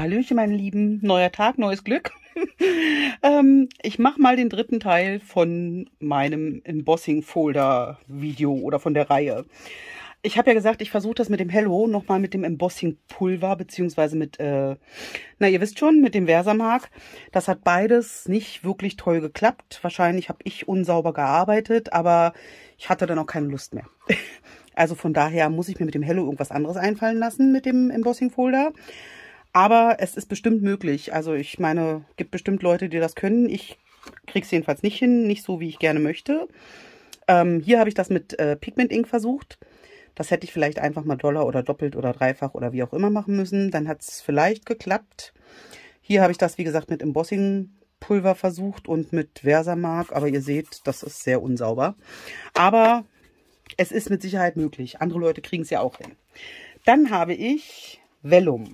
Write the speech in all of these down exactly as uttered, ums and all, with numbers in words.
Hallöchen, meine Lieben. Neuer Tag, neues Glück. ähm, ich mache mal den dritten Teil von meinem Embossing-Folder-Video oder von der Reihe. Ich habe ja gesagt, ich versuche das mit dem Hello nochmal mit dem Embossing-Pulver, beziehungsweise mit, äh, na ihr wisst schon, mit dem Versamark. Das hat beides nicht wirklich toll geklappt. Wahrscheinlich habe ich unsauber gearbeitet, aber ich hatte dann auch keine Lust mehr. Also von daher muss ich mir mit dem Hello irgendwas anderes einfallen lassen mit dem Embossing-Folder. Aber es ist bestimmt möglich. Also ich meine, es gibt bestimmt Leute, die das können. Ich kriege es jedenfalls nicht hin, nicht so, wie ich gerne möchte. Ähm, hier habe ich das mit äh, Pigment Ink versucht. Das hätte ich vielleicht einfach mal doller oder doppelt oder dreifach oder wie auch immer machen müssen. Dann hat es vielleicht geklappt. Hier habe ich das, wie gesagt, mit Embossing-Pulver versucht und mit Versamark. Aber ihr seht, das ist sehr unsauber. Aber es ist mit Sicherheit möglich. Andere Leute kriegen es ja auch hin. Dann habe ich Vellum.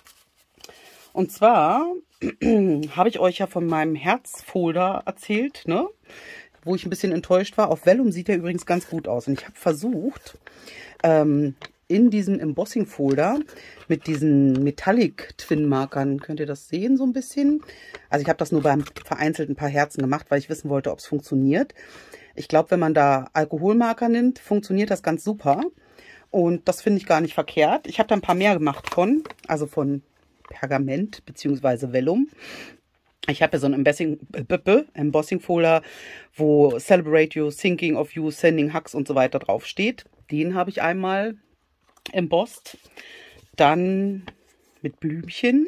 Und zwar habe ich euch ja von meinem Herzfolder erzählt, ne? Wo ich ein bisschen enttäuscht war. Auf Vellum sieht er übrigens ganz gut aus. Und ich habe versucht, ähm, in diesem Embossing-Folder mit diesen Metallic-Twin-Markern, könnt ihr das sehen so ein bisschen? Also ich habe das nur beim vereinzelten paar Herzen gemacht, weil ich wissen wollte, ob es funktioniert. Ich glaube, wenn man da Alkoholmarker nimmt, funktioniert das ganz super. Und das finde ich gar nicht verkehrt. Ich habe da ein paar mehr gemacht von, also von Pergament bzw. Vellum. Ich habe ja so einen Embossing-Folder, wo Celebrate You, Thinking of You, Sending Hugs und so weiter drauf steht. Den habe ich einmal embossed. Dann mit Blümchen.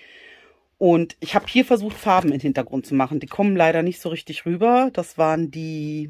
Und ich habe hier versucht, Farben im Hintergrund zu machen. Die kommen leider nicht so richtig rüber. Das waren die,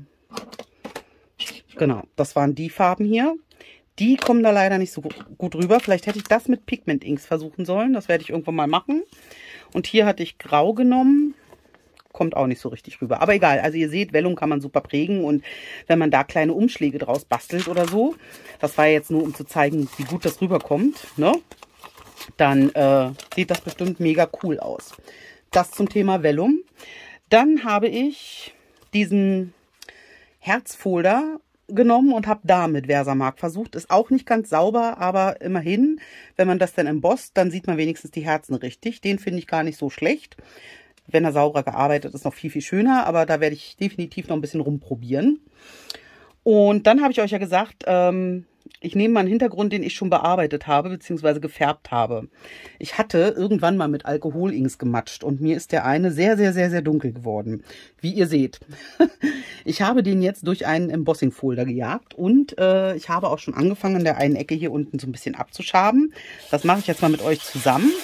genau, das waren die Farben hier. Die kommen da leider nicht so gut rüber. Vielleicht hätte ich das mit Pigment Inks versuchen sollen. Das werde ich irgendwann mal machen. Und hier hatte ich Grau genommen. Kommt auch nicht so richtig rüber. Aber egal. Also ihr seht, Vellum kann man super prägen. Und wenn man da kleine Umschläge draus bastelt oder so, das war jetzt nur, um zu zeigen, wie gut das rüberkommt, ne? Dann äh, sieht das bestimmt mega cool aus. Das zum Thema Vellum. Dann habe ich diesen Herzfolder genommen und habe da mit Versamark versucht. Ist auch nicht ganz sauber, aber immerhin, wenn man das dann embosst, dann sieht man wenigstens die Herzen richtig. Den finde ich gar nicht so schlecht. Wenn er sauberer gearbeitet ist, noch viel, viel schöner, aber da werde ich definitiv noch ein bisschen rumprobieren. Und dann habe ich euch ja gesagt, ähm, ich nehme mal einen Hintergrund, den ich schon bearbeitet habe, beziehungsweise gefärbt habe. Ich hatte irgendwann mal mit Alkoholinks gematscht und mir ist der eine sehr, sehr, sehr, sehr dunkel geworden. Wie ihr seht. Ich habe den jetzt durch einen Embossing-Folder gejagt und äh, ich habe auch schon angefangen, an der einen Ecke hier unten so ein bisschen abzuschaben. Das mache ich jetzt mal mit euch zusammen.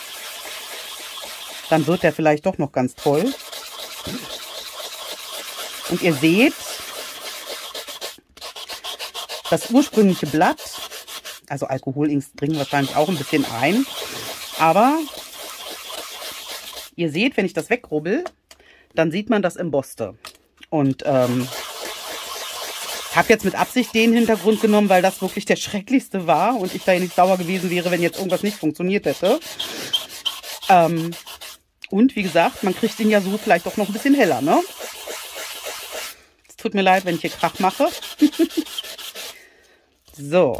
Dann wird der vielleicht doch noch ganz toll. Und ihr seht, das ursprüngliche Blatt, also Alkoholinks dringen wahrscheinlich auch ein bisschen ein, aber ihr seht, wenn ich das wegrubbel, dann sieht man das Embosste. Und ähm, ich habe jetzt mit Absicht den Hintergrund genommen, weil das wirklich der schrecklichste war und ich da nicht sauer gewesen wäre, wenn jetzt irgendwas nicht funktioniert hätte. Ähm, und wie gesagt, man kriegt ihn ja so vielleicht auch noch ein bisschen heller, ne? Es tut mir leid, wenn ich hier Krach mache. So.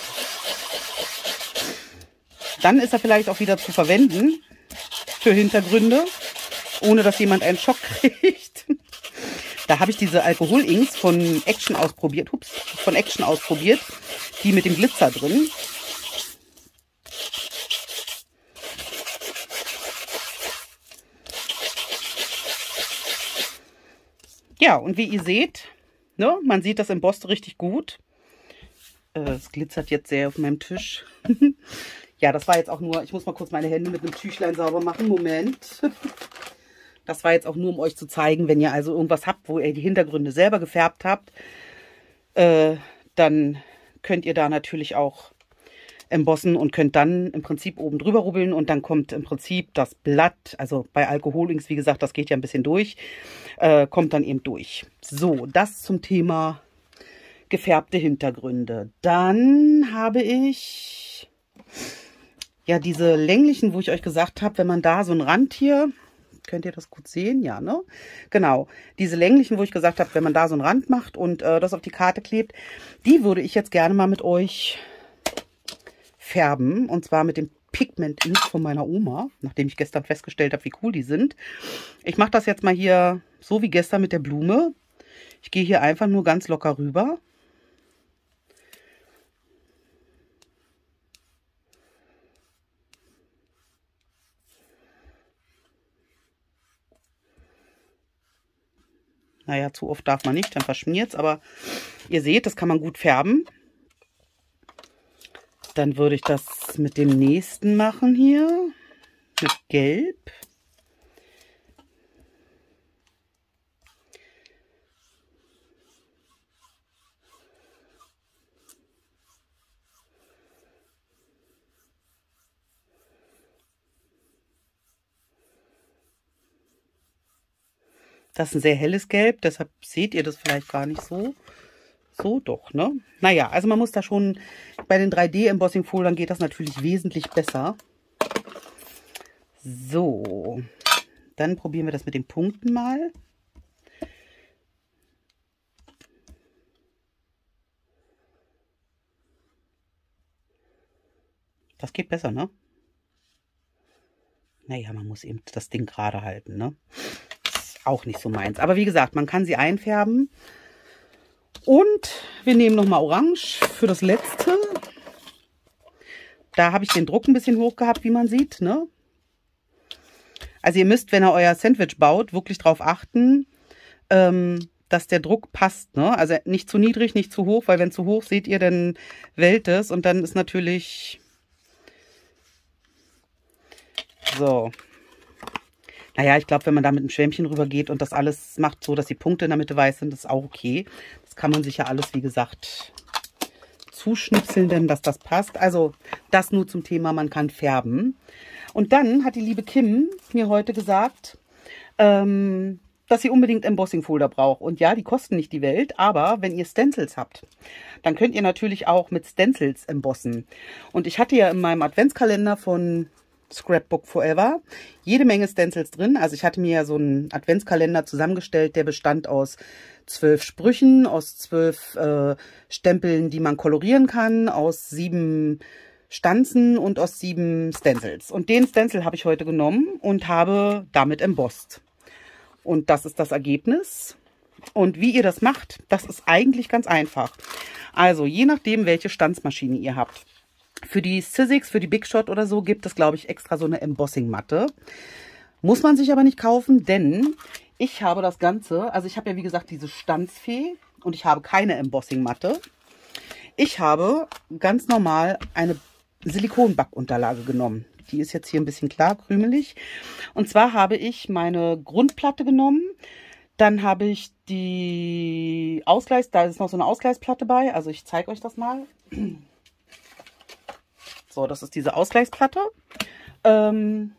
Dann ist er vielleicht auch wieder zu verwenden für Hintergründe, ohne dass jemand einen Schock kriegt. Da habe ich diese Alkoholinks von Action ausprobiert. Ups, von Action ausprobiert. Die mit dem Glitzer drin. Ja, und wie ihr seht, ne, man sieht das Embossed richtig gut. Es glitzert jetzt sehr auf meinem Tisch. Ja, das war jetzt auch nur, ich muss mal kurz meine Hände mit einem Tüchlein sauber machen. Moment. Das war jetzt auch nur, um euch zu zeigen, wenn ihr also irgendwas habt, wo ihr die Hintergründe selber gefärbt habt, äh, dann könnt ihr da natürlich auch embossen und könnt dann im Prinzip oben drüber rubbeln und dann kommt im Prinzip das Blatt, also bei Alkoholinks, wie gesagt, das geht ja ein bisschen durch, äh, kommt dann eben durch. So, das zum Thema gefärbte Hintergründe. Dann habe ich ja diese länglichen, wo ich euch gesagt habe, wenn man da so einen Rand hier, könnt ihr das gut sehen? Ja, ne? Genau. Diese länglichen, wo ich gesagt habe, wenn man da so einen Rand macht und äh, das auf die Karte klebt, die würde ich jetzt gerne mal mit euch färben. Und zwar mit dem Pigment Ink von meiner Oma, nachdem ich gestern festgestellt habe, wie cool die sind. Ich mache das jetzt mal hier so wie gestern mit der Blume. Ich gehe hier einfach nur ganz locker rüber. Naja, zu oft darf man nicht, dann verschmiert es. Aber ihr seht, das kann man gut färben. Dann würde ich das mit dem nächsten machen hier. Mit Gelb. Das ist ein sehr helles Gelb, deshalb seht ihr das vielleicht gar nicht so. So doch, ne? Naja, also man muss da schon, bei den drei D-Embossing-Foldern geht das natürlich wesentlich besser. So, dann probieren wir das mit den Punkten mal. Das geht besser, ne? Naja, man muss eben das Ding gerade halten, ne? Auch nicht so meins. Aber wie gesagt, man kann sie einfärben. Und wir nehmen nochmal Orange für das letzte. Da habe ich den Druck ein bisschen hoch gehabt, wie man sieht, ne? Also ihr müsst, wenn ihr euer Sandwich baut, wirklich darauf achten, ähm, dass der Druck passt, ne? Also nicht zu niedrig, nicht zu hoch, weil wenn zu hoch, seht ihr, dann wellt es und dann ist natürlich... So... Naja, ich glaube, wenn man da mit einem Schwämmchen rüber geht und das alles macht so, dass die Punkte in der Mitte weiß sind, ist auch okay. Das kann man sich ja alles, wie gesagt, zuschnipseln, denn dass das passt. Also das nur zum Thema, man kann färben. Und dann hat die liebe Kim mir heute gesagt, ähm, dass sie unbedingt Embossing-Folder braucht. Und ja, die kosten nicht die Welt, aber wenn ihr Stencils habt, dann könnt ihr natürlich auch mit Stencils embossen. Und ich hatte ja in meinem Adventskalender von Scrapbook Forever jede Menge Stencils drin. Also ich hatte mir ja so einen Adventskalender zusammengestellt, der bestand aus zwölf Sprüchen, aus zwölf äh, Stempeln, die man kolorieren kann, aus sieben Stanzen und aus sieben Stencils. Und den Stencil habe ich heute genommen und habe damit embosst. Und das ist das Ergebnis. Und wie ihr das macht, das ist eigentlich ganz einfach. Also je nachdem, welche Stanzmaschine ihr habt. Für die Sizzix, für die Big Shot oder so gibt es, glaube ich, extra so eine Embossing-Matte. Muss man sich aber nicht kaufen, denn ich habe das Ganze, also ich habe ja wie gesagt diese Stanzfee und ich habe keine Embossing-Matte. Ich habe ganz normal eine Silikonbackunterlage genommen. Die ist jetzt hier ein bisschen klar, krümelig. Und zwar habe ich meine Grundplatte genommen. Dann habe ich die Ausgleichs, da ist noch so eine Ausgleichsplatte bei. Also ich zeige euch das mal. So, das ist diese Ausgleichsplatte. Ähm,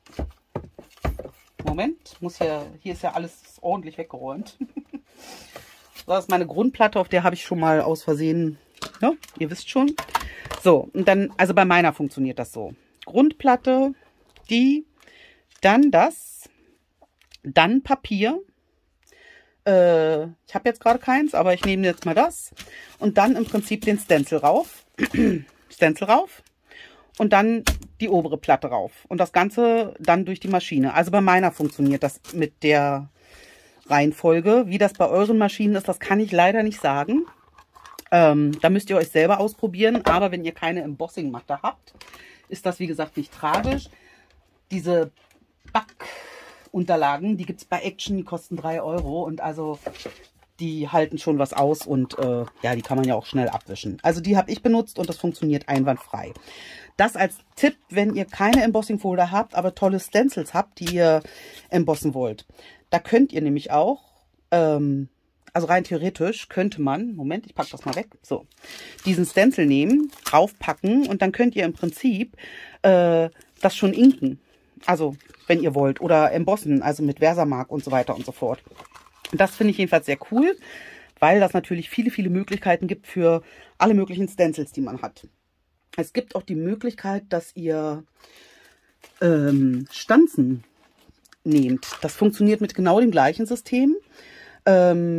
Moment, muss hier, hier ist ja alles ordentlich weggeräumt. Das ist meine Grundplatte, auf der habe ich schon mal aus Versehen, ja, ihr wisst schon. So, und dann, also bei meiner funktioniert das so. Grundplatte, die, dann das, dann Papier. Äh, ich habe jetzt gerade keins, aber ich nehme jetzt mal das. Und dann im Prinzip den Stencil rauf. Stencil rauf. Und dann die obere Platte rauf. Und das Ganze dann durch die Maschine. Also bei meiner funktioniert das mit der Reihenfolge. Wie das bei euren Maschinen ist, das kann ich leider nicht sagen. Ähm, da müsst ihr euch selber ausprobieren. Aber wenn ihr keine Embossing-Matte habt, ist das wie gesagt nicht tragisch. Diese Backunterlagen, die gibt es bei Action, die kosten drei Euro. Und also die halten schon was aus und äh, ja, die kann man ja auch schnell abwischen. Also die habe ich benutzt und das funktioniert einwandfrei. Das als Tipp, wenn ihr keine Embossing-Folder habt, aber tolle Stencils habt, die ihr embossen wollt. Da könnt ihr nämlich auch, ähm, also rein theoretisch könnte man, Moment, ich packe das mal weg, so, diesen Stencil nehmen, draufpacken und dann könnt ihr im Prinzip äh, das schon inken. Also, wenn ihr wollt. Oder embossen, also mit Versamark und so weiter und so fort. Das finde ich jedenfalls sehr cool, weil das natürlich viele, viele Möglichkeiten gibt für alle möglichen Stencils, die man hat. Es gibt auch die Möglichkeit, dass ihr ähm, Stanzen nehmt. Das funktioniert mit genau dem gleichen System. Ähm,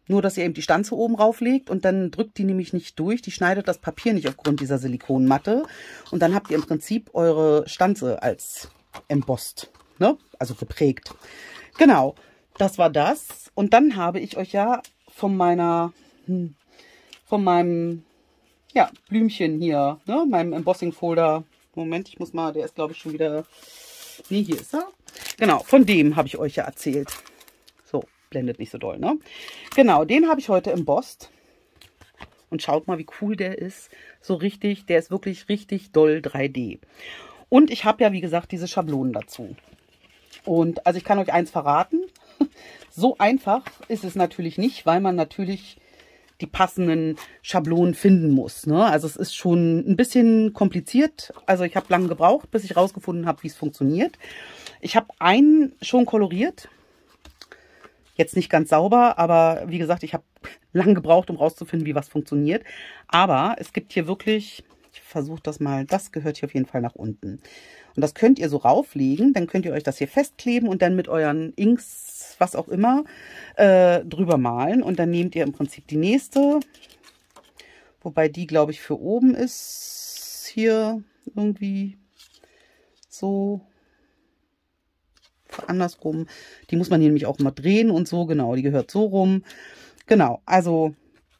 Nur, dass ihr eben die Stanze oben rauflegt und dann drückt die nämlich nicht durch. Die schneidet das Papier nicht aufgrund dieser Silikonmatte. Und dann habt ihr im Prinzip eure Stanze als embossed, ne? Also geprägt. Genau, das war das. Und dann habe ich euch ja von meiner, hm, von meinem, ja, Blümchen hier, ne? Meinem Embossing-Folder. Moment, ich muss mal, der ist glaube ich schon wieder, nee, hier ist er. Genau, von dem habe ich euch ja erzählt. So, blendet nicht so doll, ne? Genau, den habe ich heute embossed. Und schaut mal, wie cool der ist. So richtig, der ist wirklich richtig doll drei D. Und ich habe ja, wie gesagt, diese Schablonen dazu. Und also ich kann euch eins verraten. So einfach ist es natürlich nicht, weil man natürlich die passenden Schablonen finden muss, ne? Also es ist schon ein bisschen kompliziert. Also ich habe lange gebraucht, bis ich rausgefunden habe, wie es funktioniert. Ich habe einen schon koloriert. Jetzt nicht ganz sauber, aber wie gesagt, ich habe lange gebraucht, um rauszufinden, wie was funktioniert. Aber es gibt hier wirklich, ich versuche das mal, das gehört hier auf jeden Fall nach unten. Und das könnt ihr so rauflegen, dann könnt ihr euch das hier festkleben und dann mit euren Inks, was auch immer, äh, drüber malen. Und dann nehmt ihr im Prinzip die nächste, wobei die, glaube ich, für oben ist, hier irgendwie so andersrum. Die muss man hier nämlich auch mal drehen und so, genau, die gehört so rum. Genau, also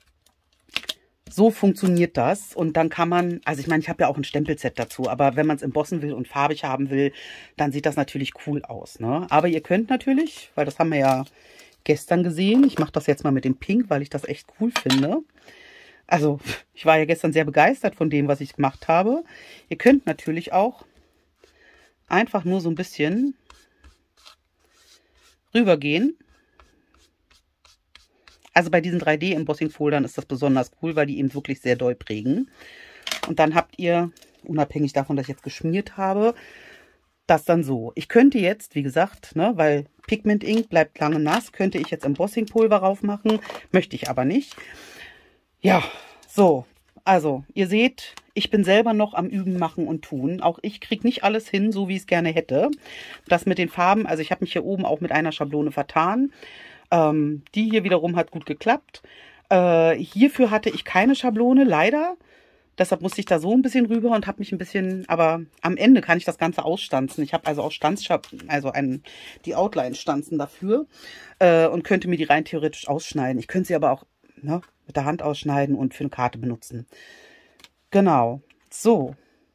so funktioniert das. Und dann kann man, also ich meine, ich habe ja auch ein Stempelset dazu, aber wenn man es embossen will und farbig haben will, dann sieht das natürlich cool aus, ne? Aber ihr könnt natürlich, weil das haben wir ja gestern gesehen, ich mache das jetzt mal mit dem Pink, weil ich das echt cool finde. Also ich war ja gestern sehr begeistert von dem, was ich gemacht habe. Ihr könnt natürlich auch einfach nur so ein bisschen rübergehen. Also bei diesen drei D-Embossing-Foldern ist das besonders cool, weil die eben wirklich sehr doll prägen. Und dann habt ihr, unabhängig davon, dass ich jetzt geschmiert habe, das dann so. Ich könnte jetzt, wie gesagt, ne, weil Pigment Ink bleibt lange nass, könnte ich jetzt Embossing-Pulver rauf machen. Möchte ich aber nicht. Ja, so. Also, ihr seht, ich bin selber noch am Üben, Machen und Tun. Auch ich kriege nicht alles hin, so wie ich es gerne hätte. Das mit den Farben, also ich habe mich hier oben auch mit einer Schablone vertan. Ähm, die hier wiederum hat gut geklappt. Äh, hierfür hatte ich keine Schablone, leider. Deshalb musste ich da so ein bisschen rüber und habe mich ein bisschen, aber am Ende kann ich das Ganze ausstanzen. Ich habe also auch Stanzschab, also ein, die Outline-Stanzen dafür äh, und könnte mir die rein theoretisch ausschneiden. Ich könnte sie aber auch, ne, mit der Hand ausschneiden und für eine Karte benutzen. Genau, so.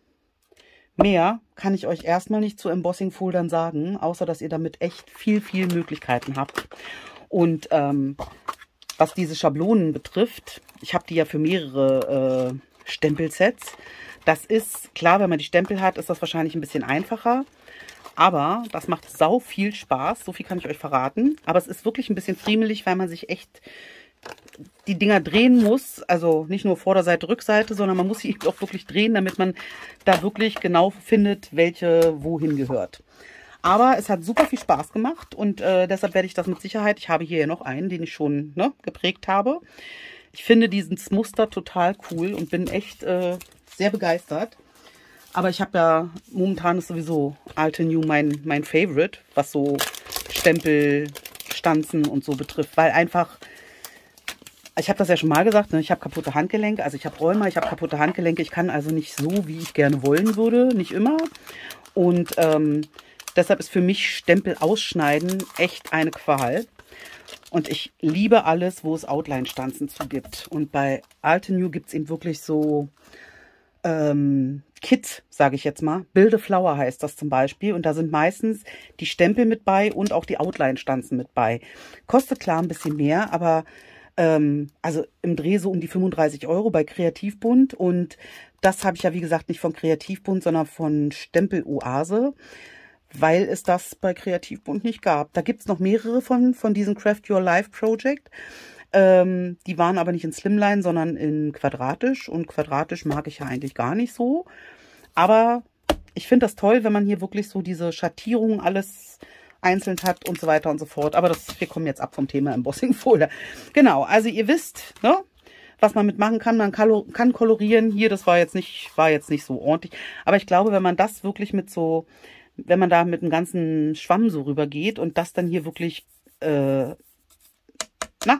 Mehr kann ich euch erstmal nicht zu Embossing-Foldern sagen, außer dass ihr damit echt viel, viel Möglichkeiten habt. Und ähm, was diese Schablonen betrifft, ich habe die ja für mehrere äh, Stempelsets. Das ist, klar, wenn man die Stempel hat, ist das wahrscheinlich ein bisschen einfacher. Aber das macht sau viel Spaß, so viel kann ich euch verraten. Aber es ist wirklich ein bisschen friemelig, weil man sich echt die Dinger drehen muss. Also nicht nur Vorderseite, Rückseite, sondern man muss sie auch wirklich drehen, damit man da wirklich genau findet, welche wohin gehört. Aber es hat super viel Spaß gemacht und äh, deshalb werde ich das mit Sicherheit, ich habe hier ja noch einen, den ich schon ne, geprägt habe. Ich finde dieses Muster total cool und bin echt äh, sehr begeistert. Aber ich habe ja, momentan ist sowieso Alte New mein, mein Favorite, was so Stempel, Stanzen und so betrifft. Weil einfach, ich habe das ja schon mal gesagt, ne, ich habe kaputte Handgelenke, also ich habe Rheuma, ich habe kaputte Handgelenke. Ich kann also nicht so, wie ich gerne wollen würde, nicht immer. Und ähm, deshalb ist für mich Stempel ausschneiden echt eine Qual. Und ich liebe alles, wo es Outline-Stanzen zu gibt. Und bei Alte New gibt es eben wirklich so ähm, Kit, sage ich jetzt mal. Build a Flower heißt das zum Beispiel. Und da sind meistens die Stempel mit bei und auch die Outline-Stanzen mit bei. Kostet klar ein bisschen mehr, aber ähm, also im Dreh so um die fünfunddreißig Euro bei Kreativbund. Und das habe ich ja wie gesagt nicht von Kreativbund, sondern von Stempel Oase, weil es das bei Kreativbund nicht gab. Da gibt es noch mehrere von, von diesem Craft Your Life Project. Ähm, die waren aber nicht in Slimline, sondern in quadratisch. Und quadratisch mag ich ja eigentlich gar nicht so. Aber ich finde das toll, wenn man hier wirklich so diese Schattierungen alles einzeln hat und so weiter und so fort. Aber das, wir kommen jetzt ab vom Thema Embossing Folder. Genau, also ihr wisst, ne, was man mitmachen kann. Man kann kolorieren. Hier, das war jetzt nicht, war jetzt nicht so ordentlich. Aber ich glaube, wenn man das wirklich mit so, wenn man da mit einem ganzen Schwamm so rüber geht und das dann hier wirklich, äh, na,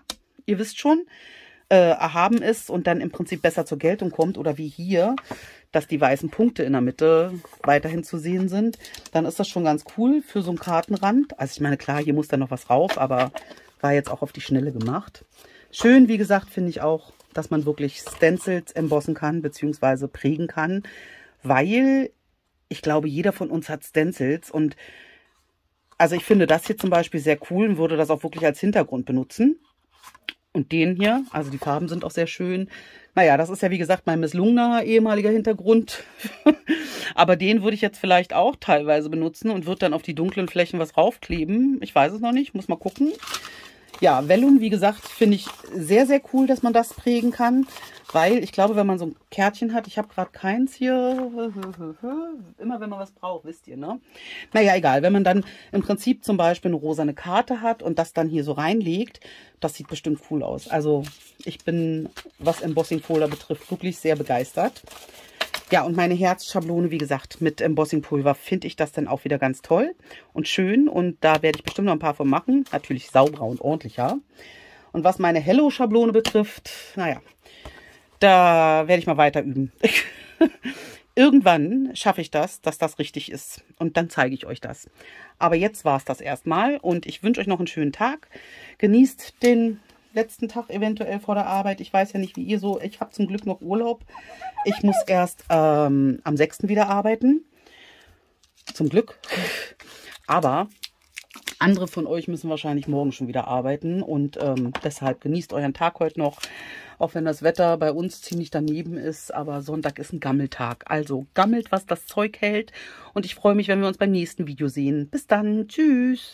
ihr wisst schon, äh, erhaben ist und dann im Prinzip besser zur Geltung kommt, oder wie hier, dass die weißen Punkte in der Mitte weiterhin zu sehen sind, dann ist das schon ganz cool für so einen Kartenrand. Also ich meine, klar, hier muss dann noch was rauf, aber war jetzt auch auf die Schnelle gemacht. Schön, wie gesagt, finde ich auch, dass man wirklich Stencils embossen kann, beziehungsweise prägen kann, weil ich glaube, jeder von uns hat Stencils und also ich finde das hier zum Beispiel sehr cool und würde das auch wirklich als Hintergrund benutzen. Und den hier, also die Farben sind auch sehr schön. Naja, das ist ja wie gesagt mein misslungener ehemaliger Hintergrund. Aber den würde ich jetzt vielleicht auch teilweise benutzen und würde dann auf die dunklen Flächen was raufkleben. Ich weiß es noch nicht, muss mal gucken. Ja, Vellum, wie gesagt, finde ich sehr, sehr cool, dass man das prägen kann. Weil ich glaube, wenn man so ein Kärtchen hat, ich habe gerade keins hier, immer wenn man was braucht, wisst ihr, ne? Naja, egal, wenn man dann im Prinzip zum Beispiel eine rosane Karte hat und das dann hier so reinlegt, das sieht bestimmt cool aus. Also ich bin, was Embossing Folder betrifft, wirklich sehr begeistert. Ja, und meine Herzschablone, wie gesagt, mit Embossingpulver finde ich das dann auch wieder ganz toll und schön. Und da werde ich bestimmt noch ein paar von machen. Natürlich sauberer und ordentlicher. Und was meine Hello-Schablone betrifft, naja, da werde ich mal weiter üben. Irgendwann schaffe ich das, dass das richtig ist. Und dann zeige ich euch das. Aber jetzt war es das erstmal. Und ich wünsche euch noch einen schönen Tag. Genießt den letzten Tag eventuell vor der Arbeit. Ich weiß ja nicht, wie ihr so. Ich habe zum Glück noch Urlaub. Ich muss erst ähm, am sechsten wieder arbeiten. Zum Glück. Aber andere von euch müssen wahrscheinlich morgen schon wieder arbeiten. Und ähm, deshalb genießt euren Tag heute noch. Auch wenn das Wetter bei uns ziemlich daneben ist. Aber Sonntag ist ein Gammeltag. Also gammelt, was das Zeug hält. Und ich freue mich, wenn wir uns beim nächsten Video sehen. Bis dann. Tschüss.